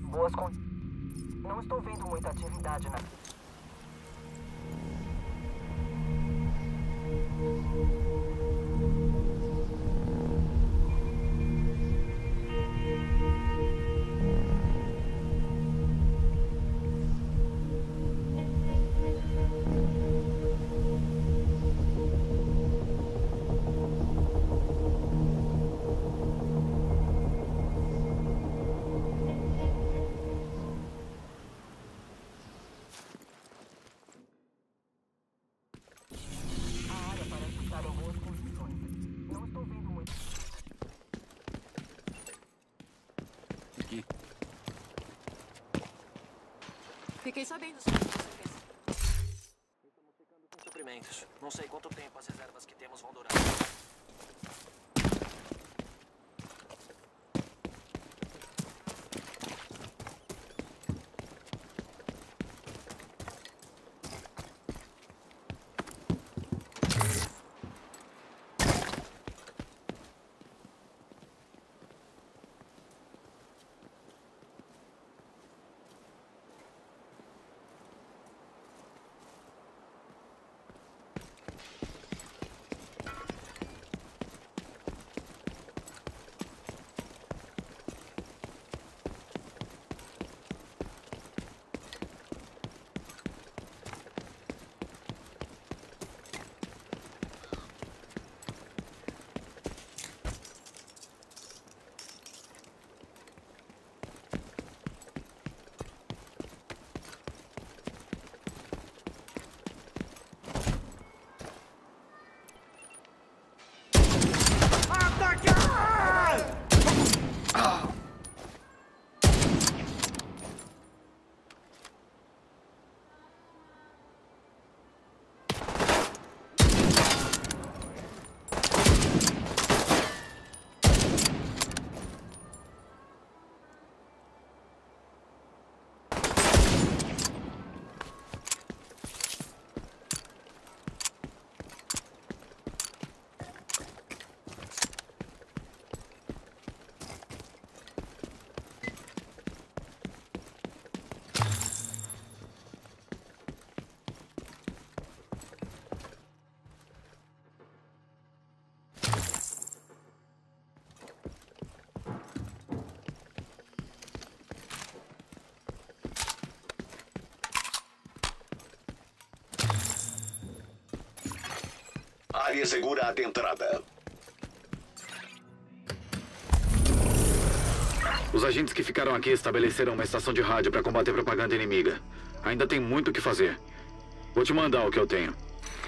Boas con... Não estou vendo muita atividade na... Fiquei sabendo sobre essa certeza. Estamos ficando com suprimentos. Não sei quanto tempo as reservas que temos vão durar. Área segura adentrada. Os agentes que ficaram aqui estabeleceram uma estação de rádio para combater propaganda inimiga. Ainda tem muito o que fazer. Vou te mandar o que eu tenho.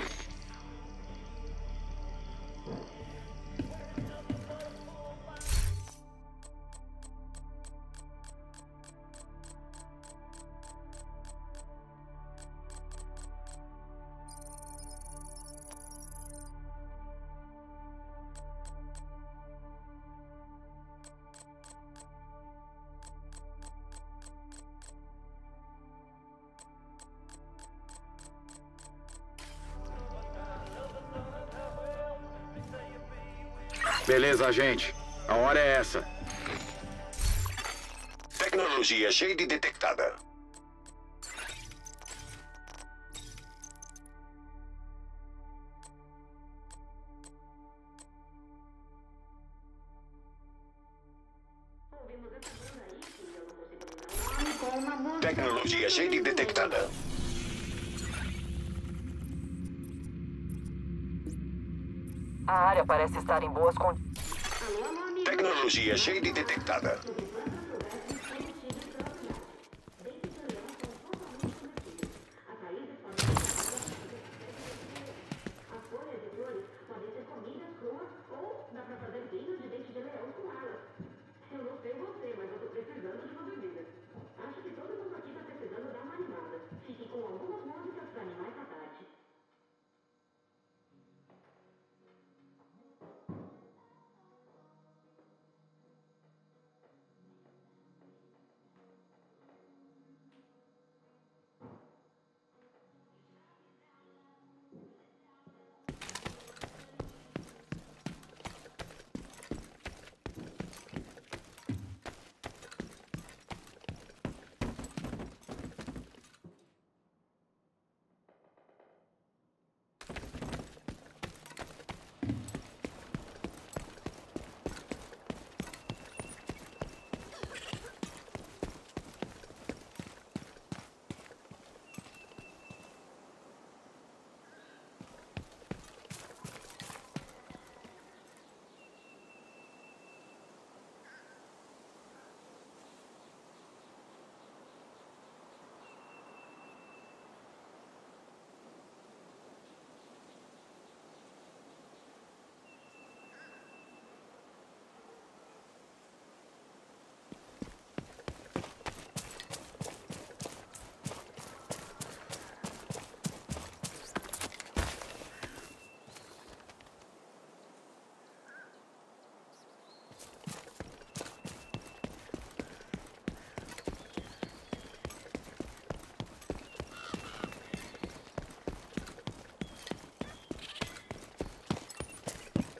Beleza, agente. A hora é essa. Tecnologia Shade detectada. Tecnologia Shade detectada. A área parece estar em boas condições. Tecnologia Shade detectada.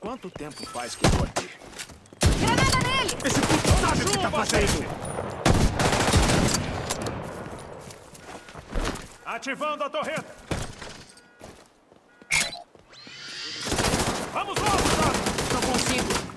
Quanto tempo faz que eu tô aqui? Granada nele! Esse puto sabe o que tá fazendo! Ativando a torreta! Vamos logo, Sabe! Não consigo.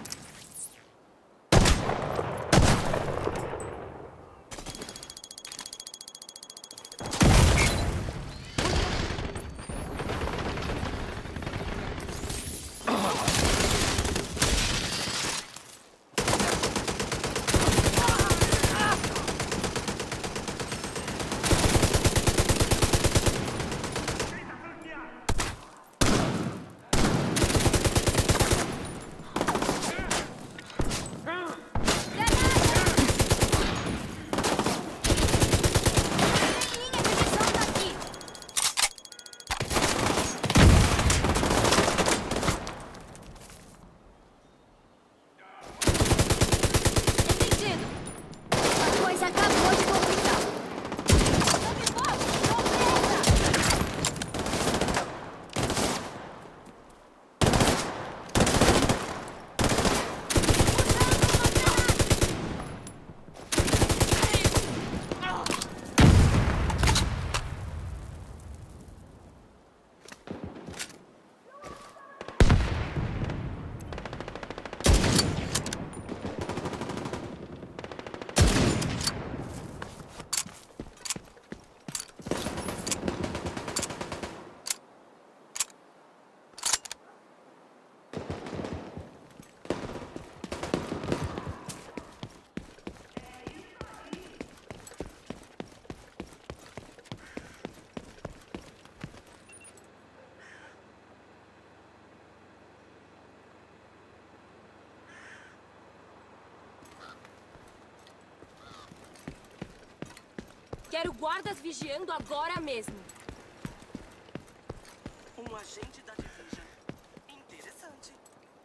Quero guardas vigiando agora mesmo. Um agente da Division. Interessante.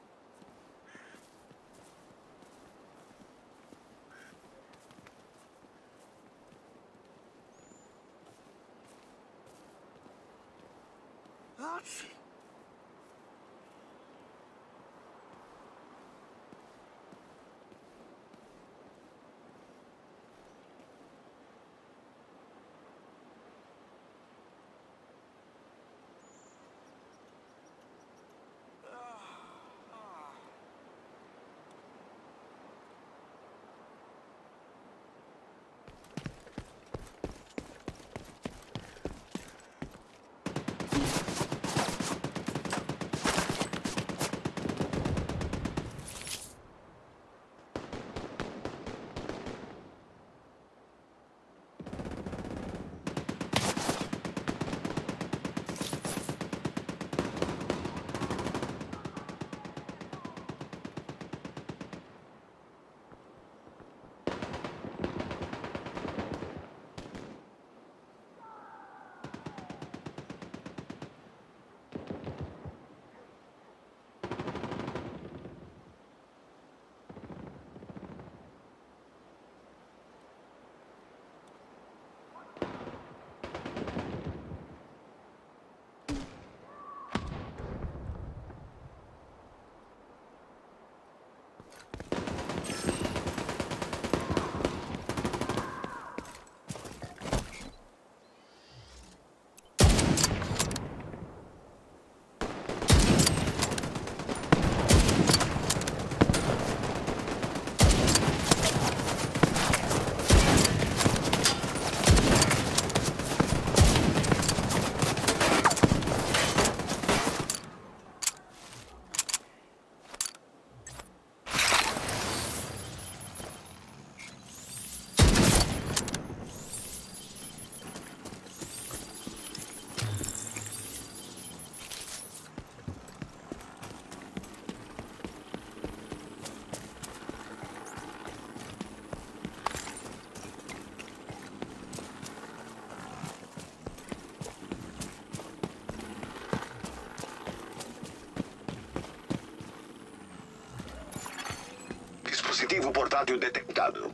Dispositivo portátil detectado.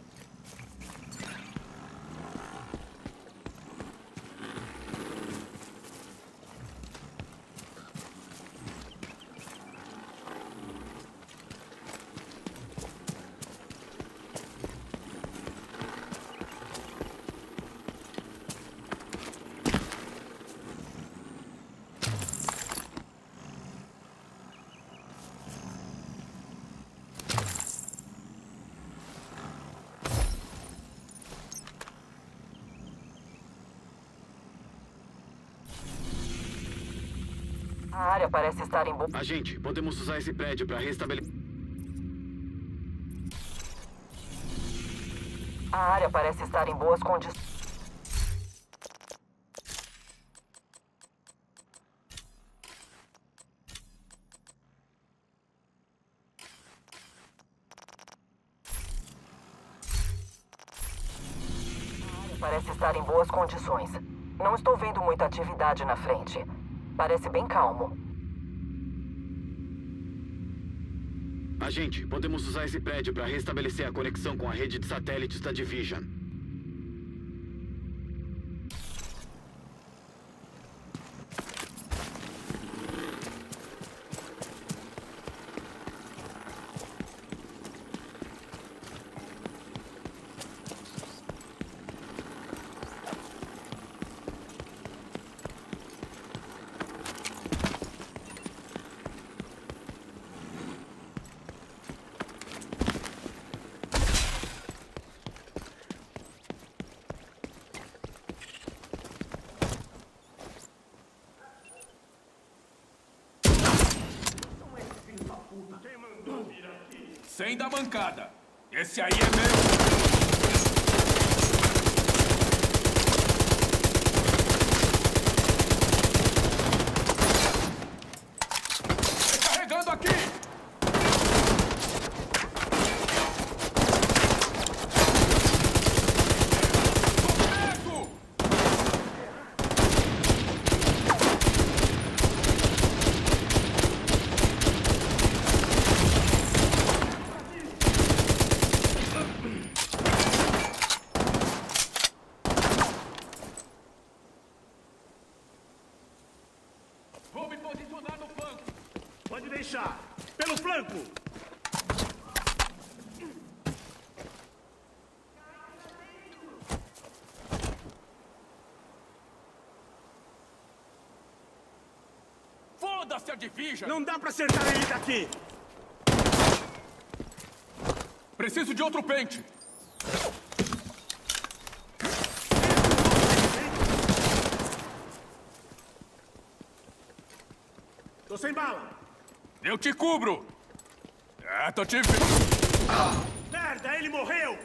A área parece estar em boa... Agente, podemos usar esse prédio para restabelecer... A área parece estar em boas condições. Parece estar em boas condições. Não estou vendo muita atividade na frente. Parece bem calmo. Agente, podemos usar esse prédio para restabelecer a conexão com a rede de satélites da Division. Sem da bancada. Esse aí é meu. Recarregando aqui. Vou me posicionar no flanco. Pode deixar. Pelo flanco. Foda-se a Division. Não dá pra acertar ele daqui. Preciso de outro pente. Tô sem bala. Eu te cubro. Tô te vendo. Merda, ele morreu.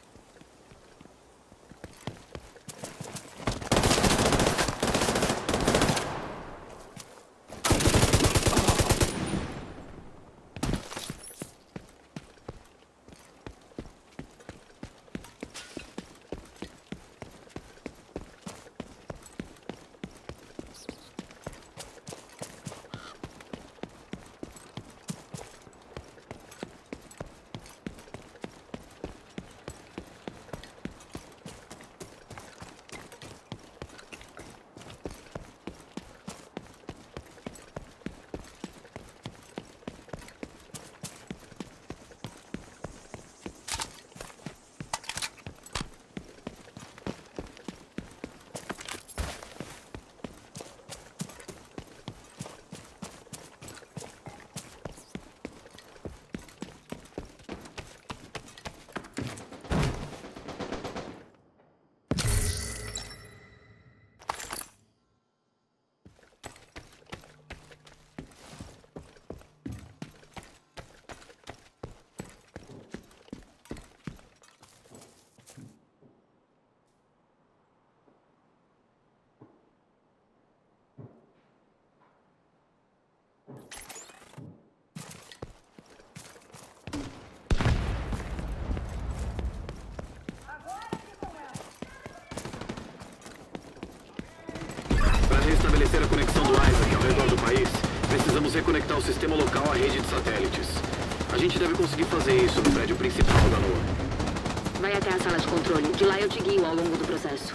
Restabelecer a conexão do Isaac ao redor do país, precisamos reconectar o sistema local à rede de satélites. A gente deve conseguir fazer isso no prédio principal da NOAA. Vai até a sala de controle. De lá eu te guio ao longo do processo.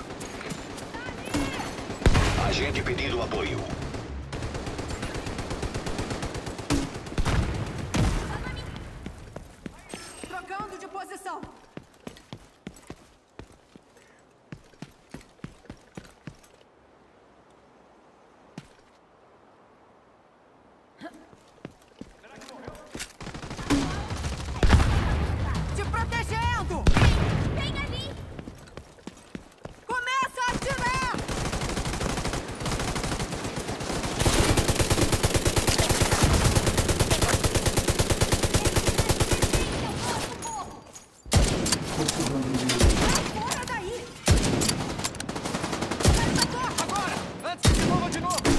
Agente pedindo apoio. Trocando de posição. Te protegendo! Vem ali! Começa a atirar! Fora daí! Agora! Antes que se mova de novo!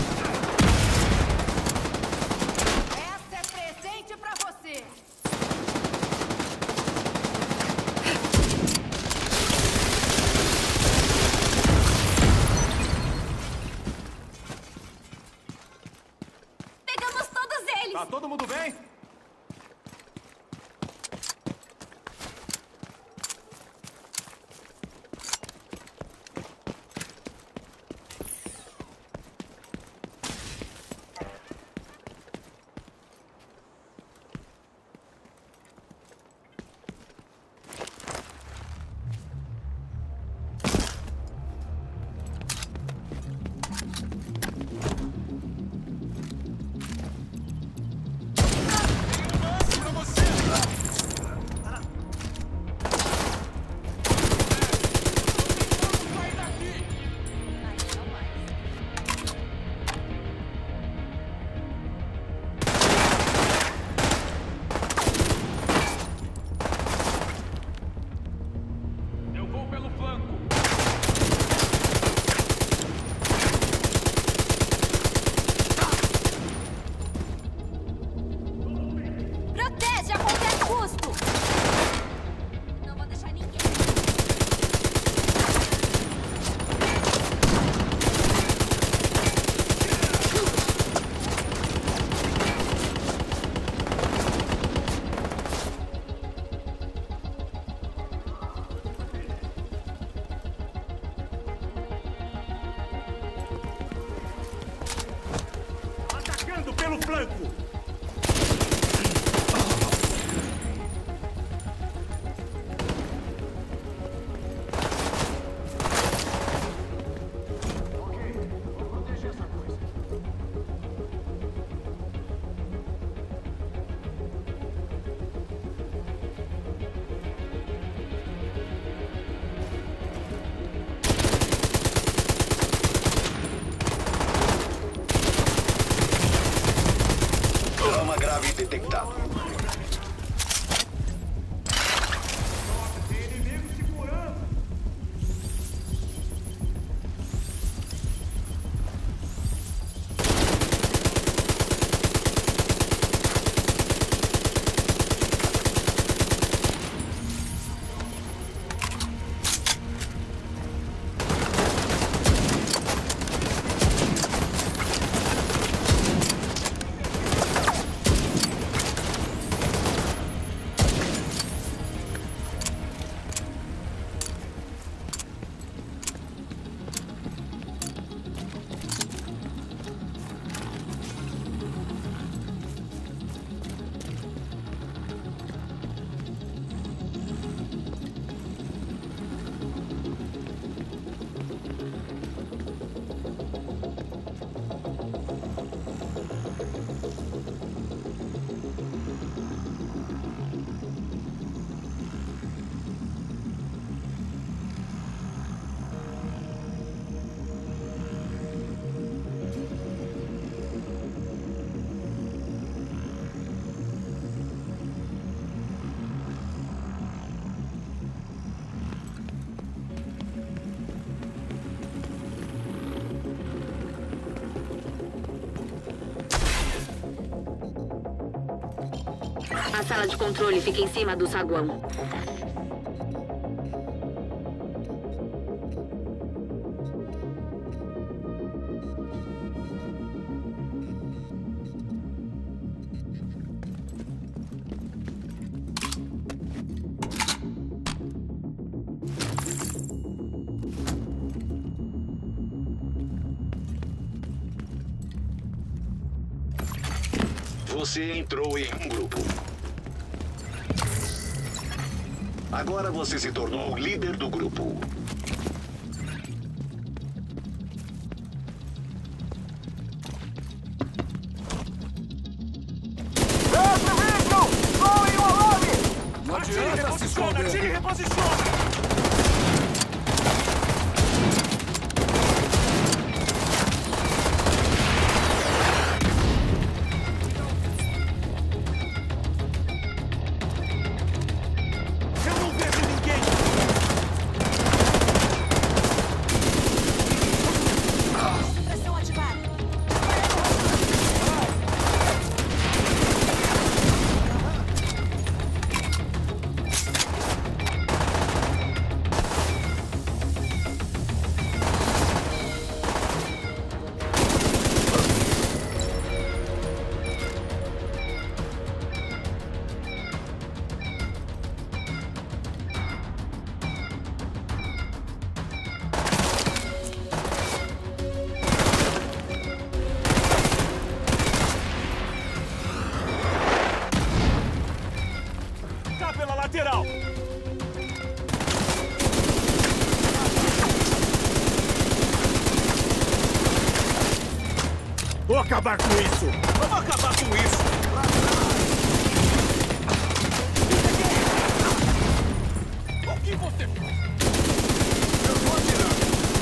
Essa é presente pra você! Pegamos todos eles! Tá todo mundo bem? Eu vou pelo flanco. Protege a qualquer custo! Não vou deixar ninguém. Atacando pelo flanco! Trauma grave detectado. Inimigo segurando! A sala de controle fica em cima do saguão. Você entrou em um grupo. Agora você se tornou o líder do grupo. Não adianta se esconder. Atire e reposiciona! Eu não vejo ninguém! acabar com isso! Vamos acabar com isso! O que você faz? Eu vou atirar!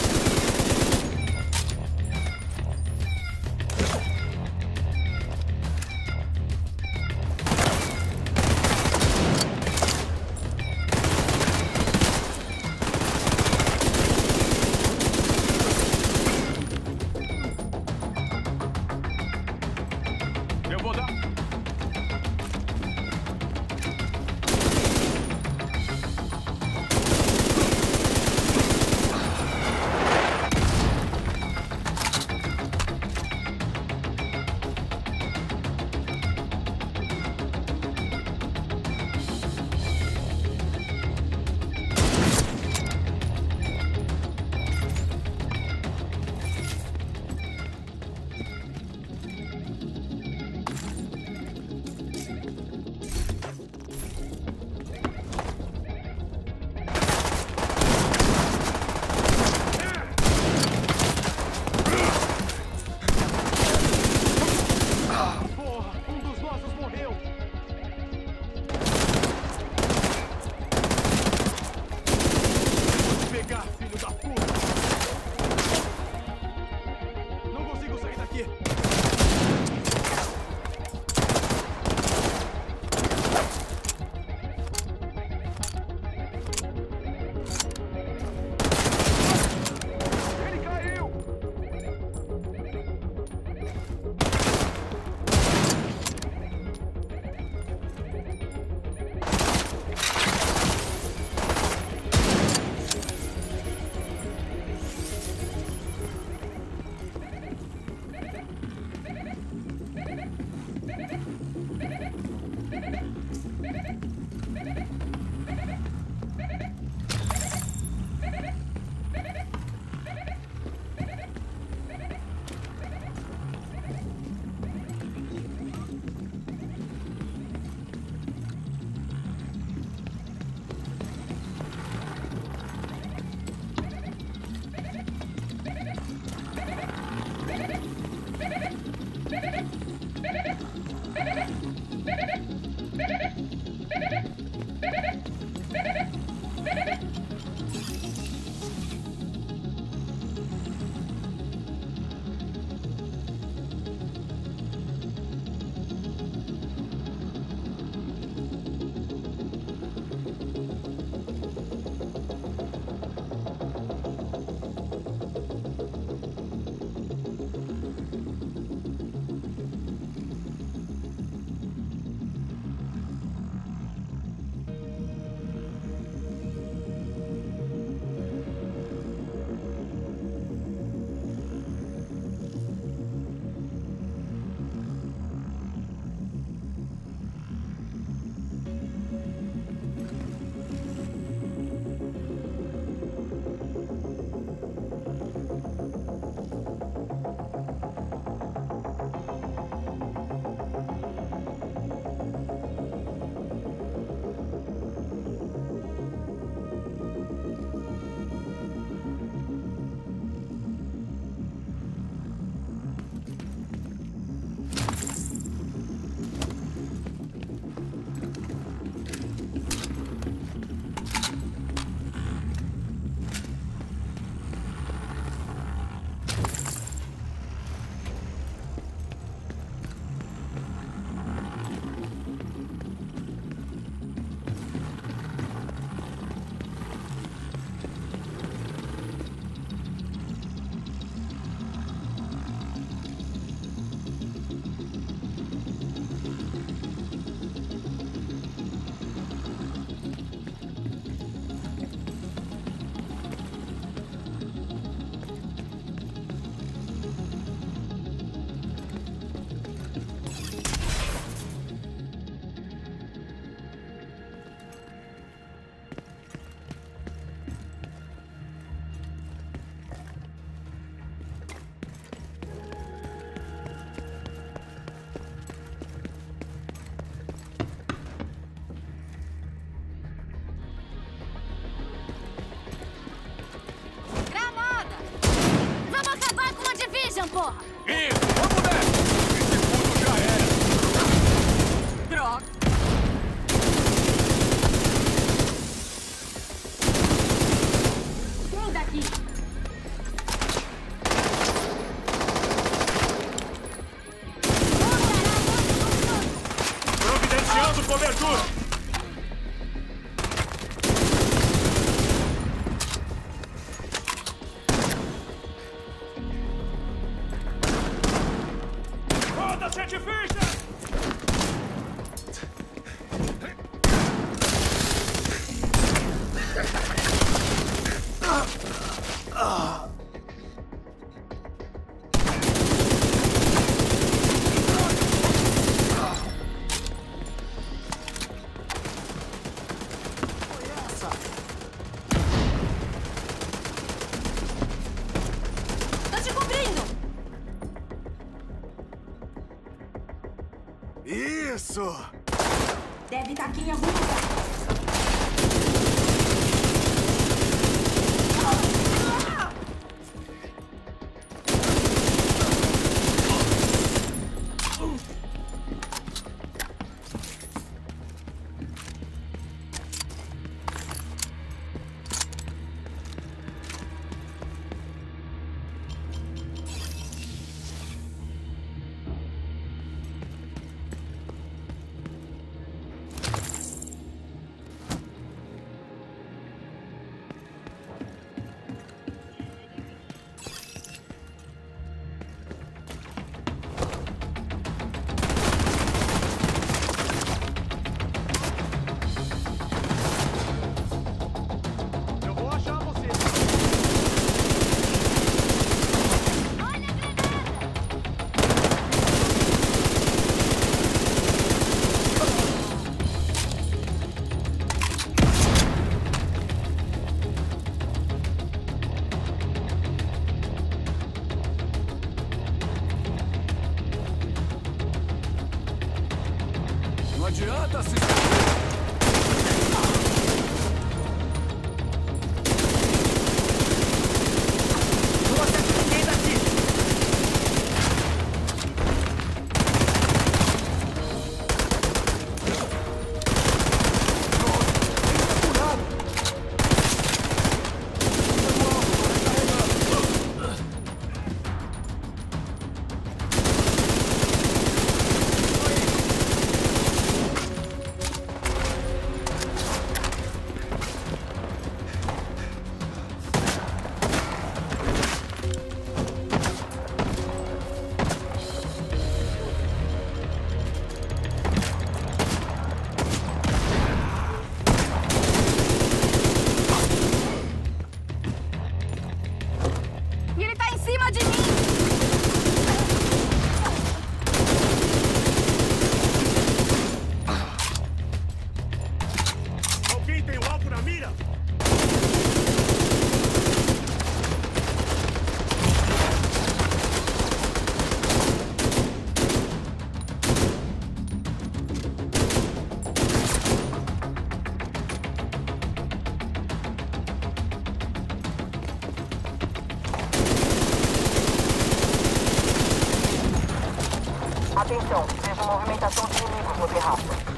Eu vou dar. Porra! Isso, vamos nessa! Tô te cobrindo! Isso! Deve estar aqui em algum lugar. Eu vou achar você. Não adianta se esconder. Não acerto ninguém daqui. E ele tá em cima de mim! Alguém tem um alvo na mira? Atenção, vejo movimentação de inimigos no terraço.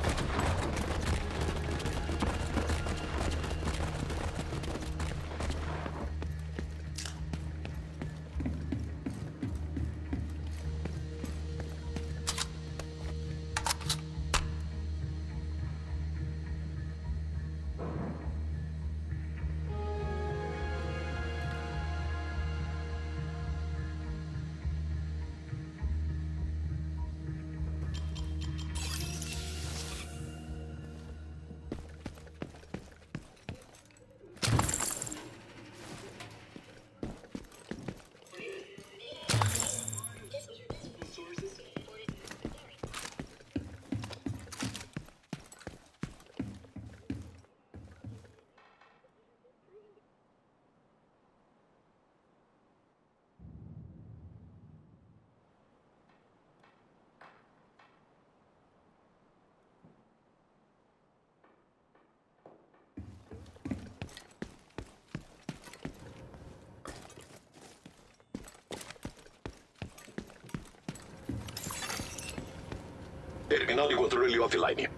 Terminal de controle offline.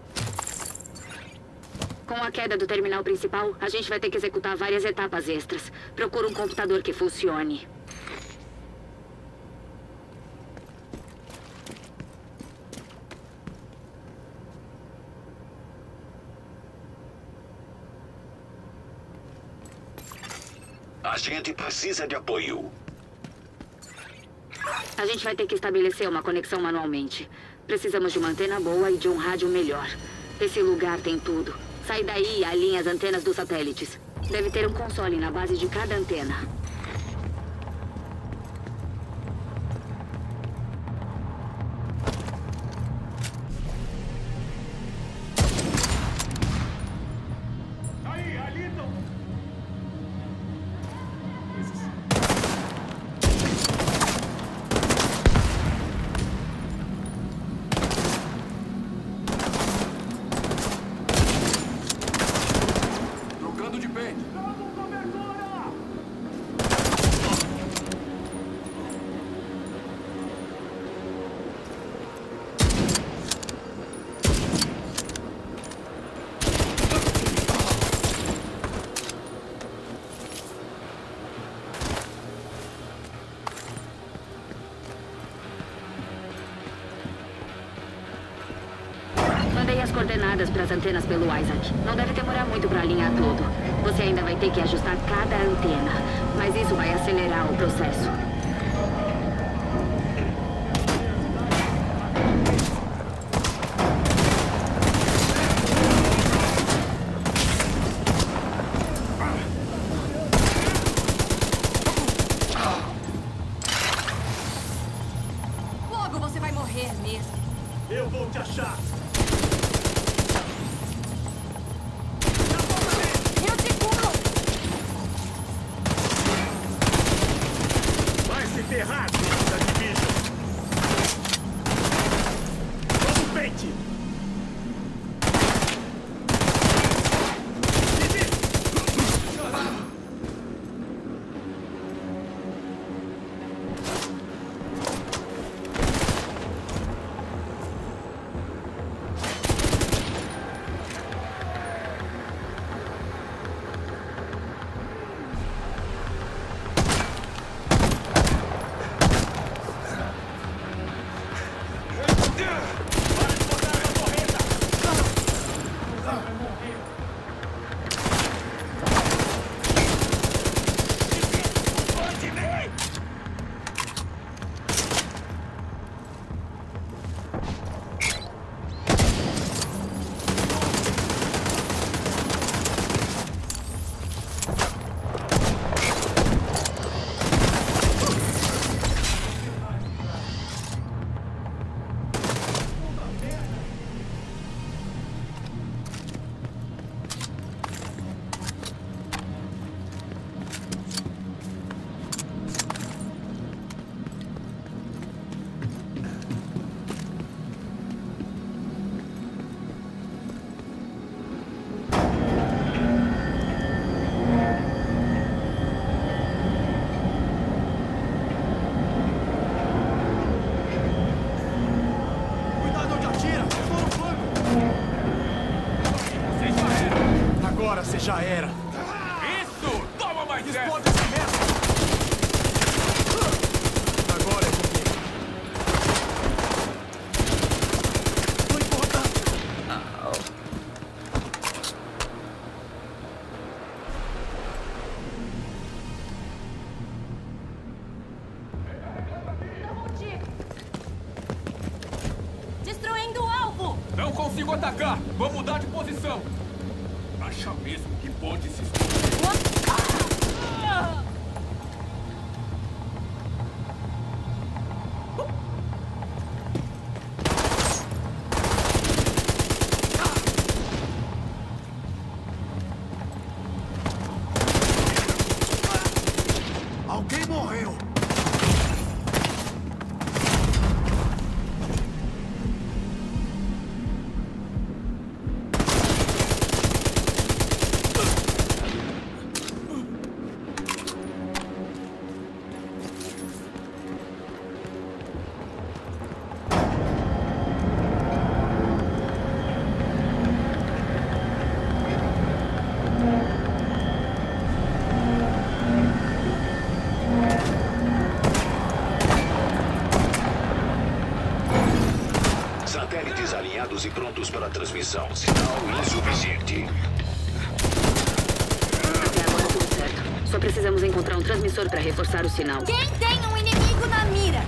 Com a queda do terminal principal, a gente vai ter que executar várias etapas extras. Procura um computador que funcione. A gente precisa de apoio. A gente vai ter que estabelecer uma conexão manualmente. Precisamos de uma antena boa e de um rádio melhor. Esse lugar tem tudo. Sai daí e alinha as antenas dos satélites. Deve ter um console na base de cada antena. Aí, ali estão. Trocando de pente. Mandei as coordenadas para as antenas pelo Isaac. Não deve demorar muito para alinhar tudo. Você ainda vai ter que ajustar cada antena, mas isso vai acelerar o processo. Logo você vai morrer mesmo. Eu vou te achar. Eu te curo. Vai se ferrar, filho da Division. Vamos, pente. Cuidado onde atira. Estou no flanco. Agora você já era. Isso! Toma mais essa! Explode essa merda. Agora é comigo. Não importa. Destruindo o alvo. Não consigo atacar! Vamos mudar de posição! Acha mesmo que pode se esconder? Alguém morreu. Satélites alinhados e prontos para a transmissão. Sinal insuficiente. Até agora tudo certo. Só precisamos encontrar um transmissor para reforçar o sinal. Quem tem um inimigo na mira?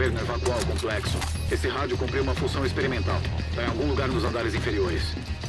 governo evacuar o complexo. Esse rádio cumpriu uma função experimental. Está em algum lugar nos andares inferiores.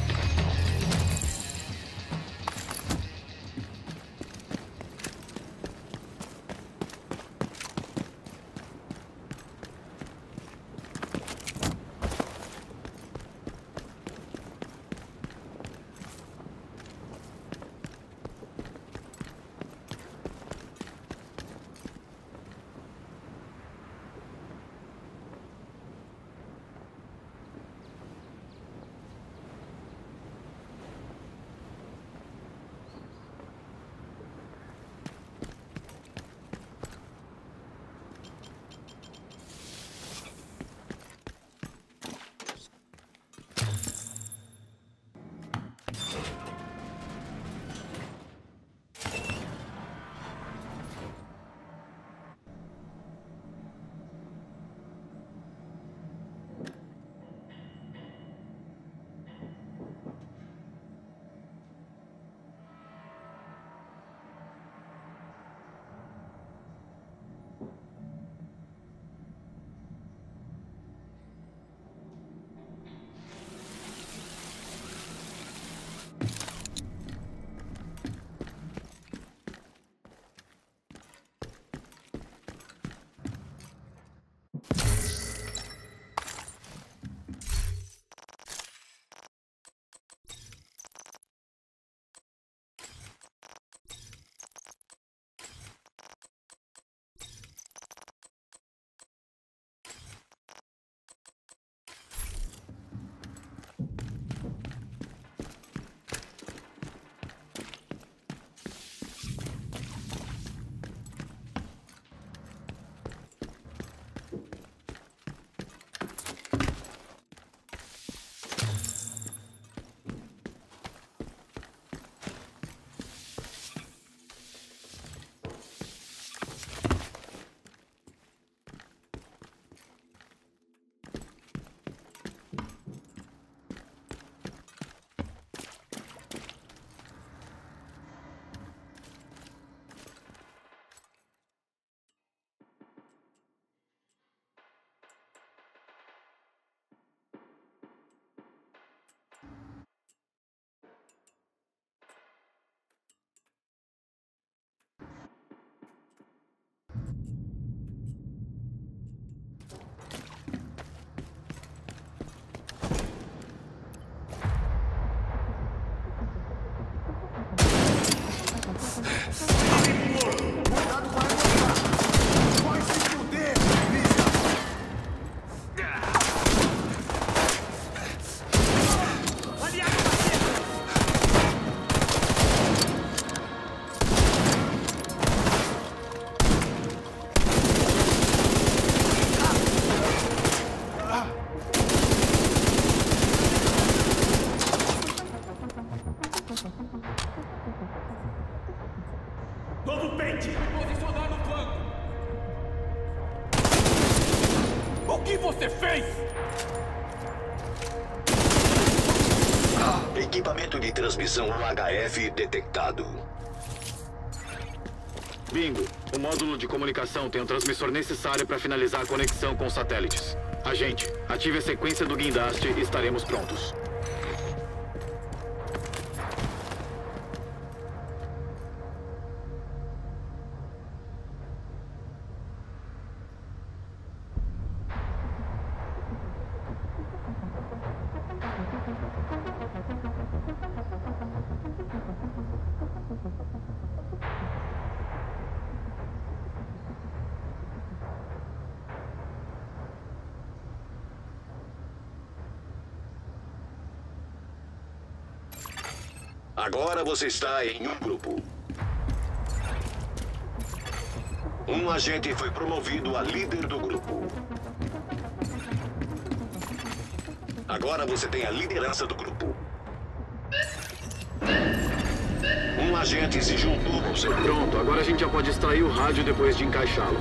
Novo pente! Me posicionar no flanco! O que você fez? Equipamento de transmissão UHF detectado. Bingo. O módulo de comunicação tem o transmissor necessário para finalizar a conexão com os satélites. Agente, ative a sequência do guindaste e estaremos prontos. Agora você está em um grupo. Um agente foi promovido a líder do grupo. Agora você tem a liderança do grupo. Um agente se juntou com seu grupo. Pronto, agora a gente já pode extrair o rádio depois de encaixá-lo.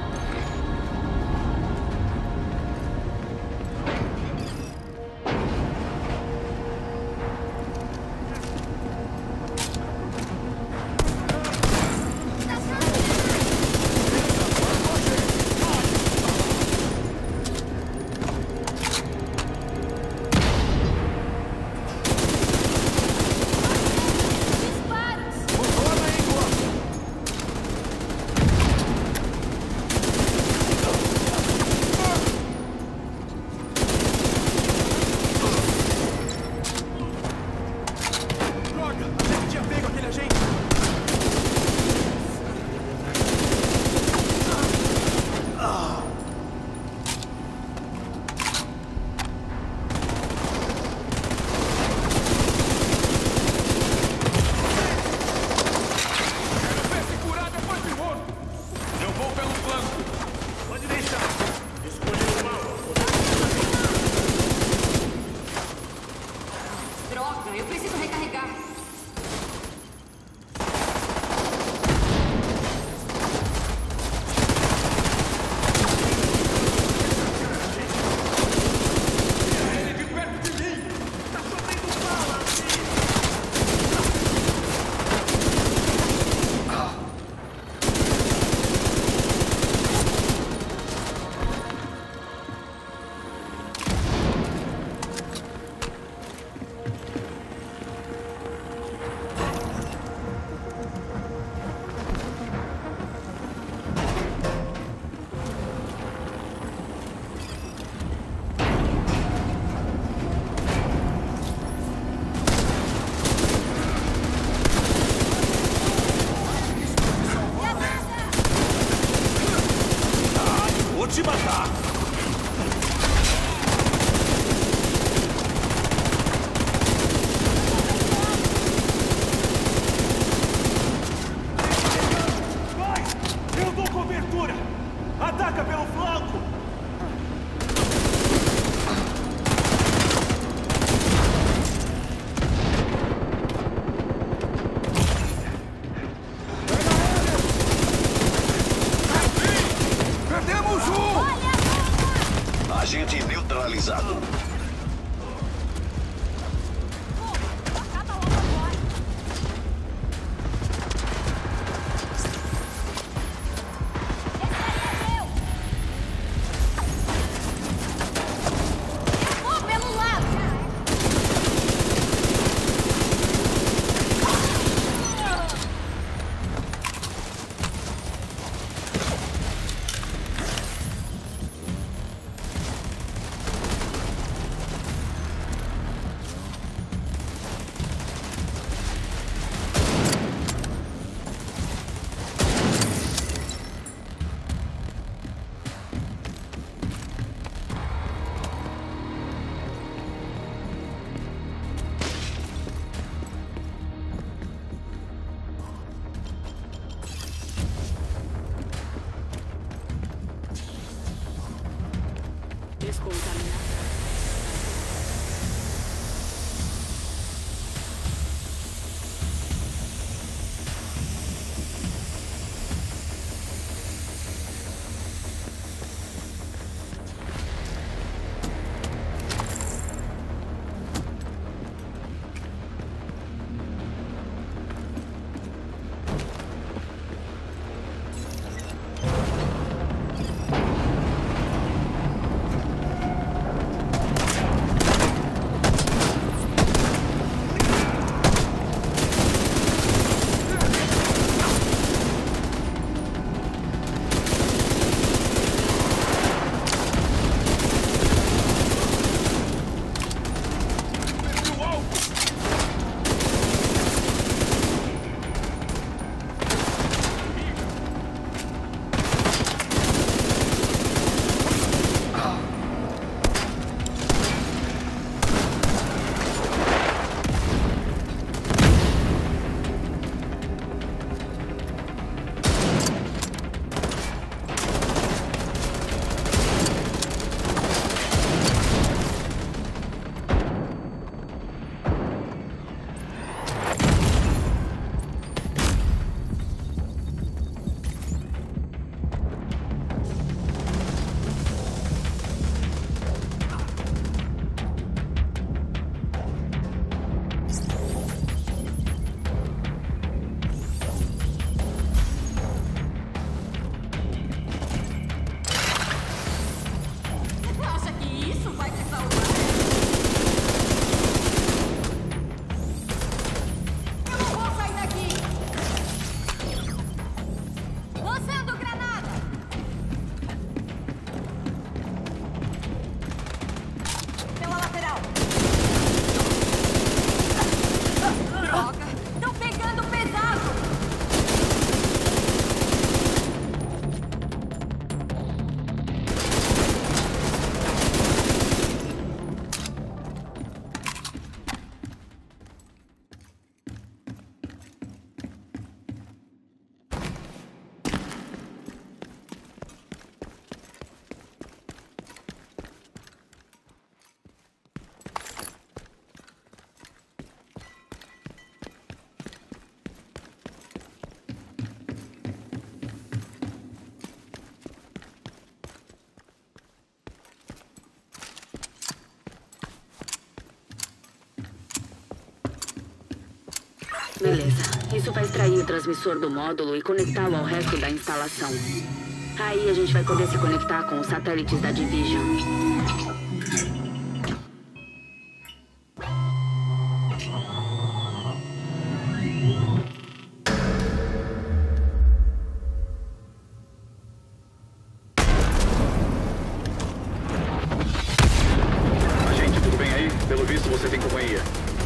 Beleza. Isso vai extrair o transmissor do módulo e conectá-lo ao resto da instalação. Aí a gente vai poder se conectar com os satélites da Division. Agente, tudo bem aí? Pelo visto, você tem companhia.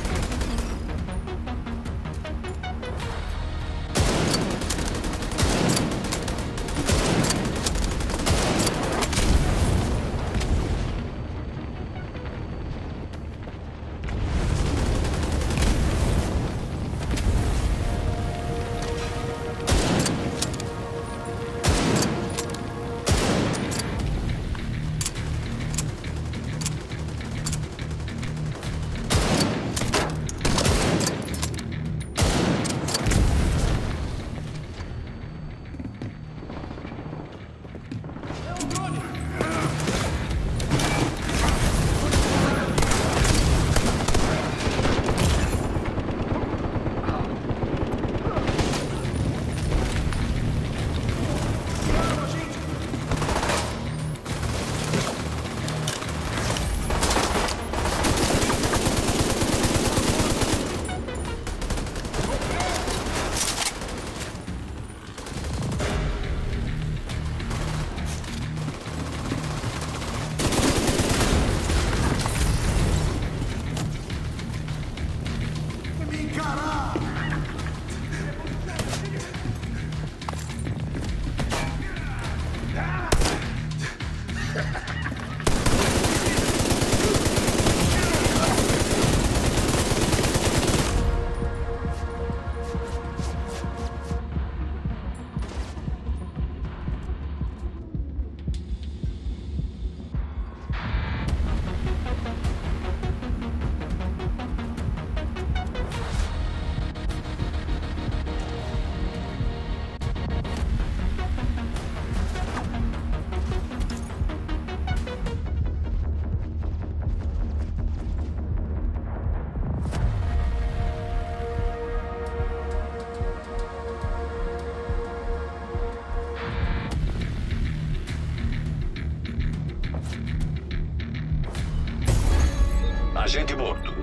Agente morto.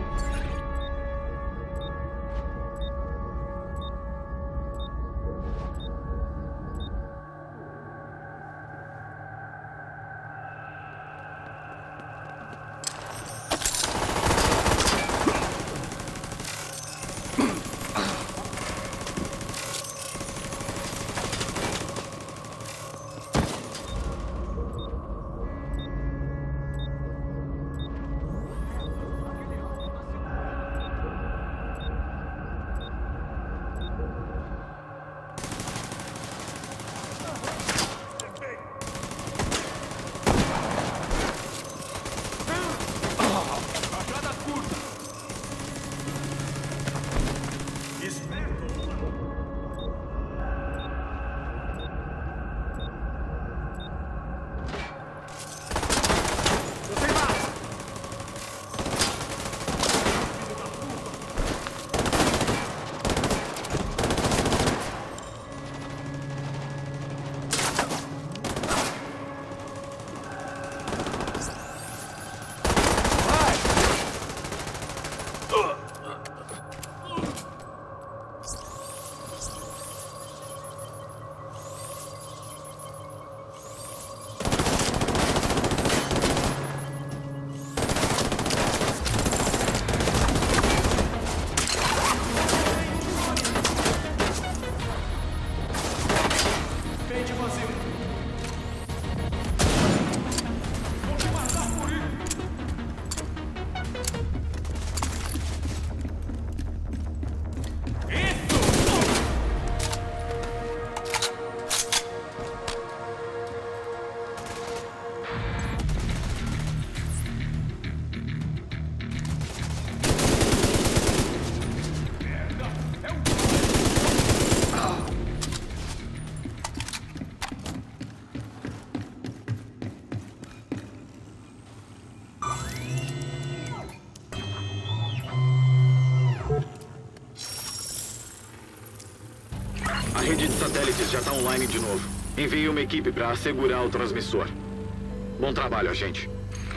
rede de satélites já está online de novo. Enviei uma equipe para assegurar o transmissor. Bom trabalho, agente.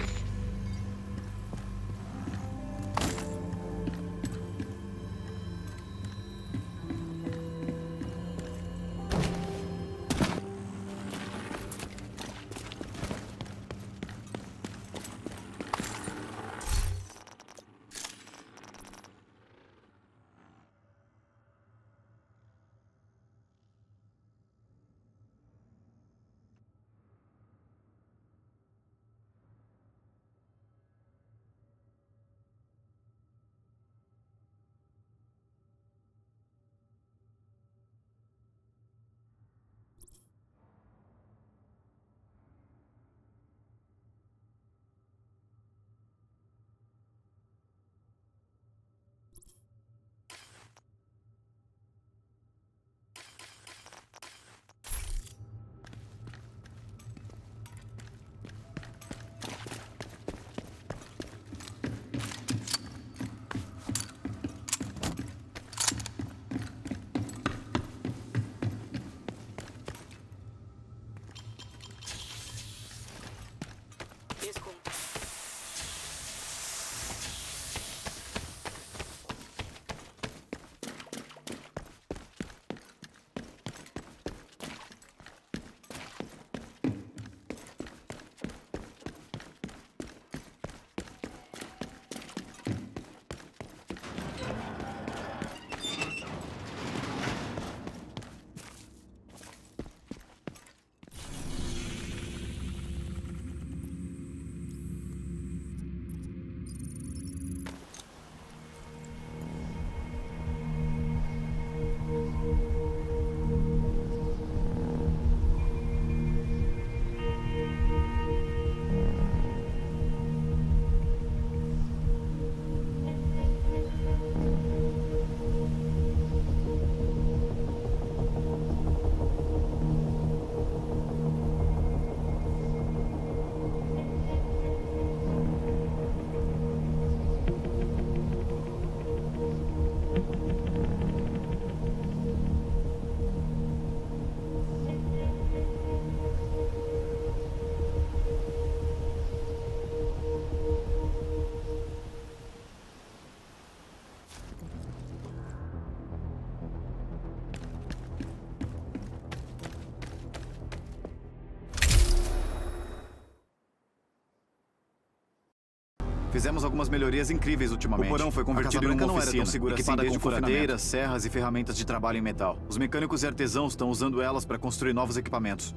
Fizemos algumas melhorias incríveis ultimamente. O porão foi convertido em uma oficina, equipada com furadeiras, serras e ferramentas de trabalho em metal. Os mecânicos e artesãos estão usando elas para construir novos equipamentos.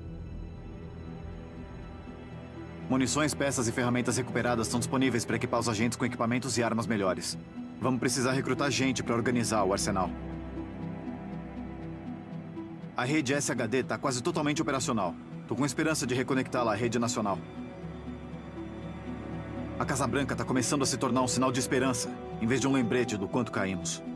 Munições, peças e ferramentas recuperadas estão disponíveis para equipar os agentes com equipamentos e armas melhores. Vamos precisar recrutar gente para organizar o arsenal. A rede SHD está quase totalmente operacional. Tô com esperança de reconectá-la à rede nacional. A Casa Branca está começando a se tornar um sinal de esperança, em vez de um lembrete do quanto caímos.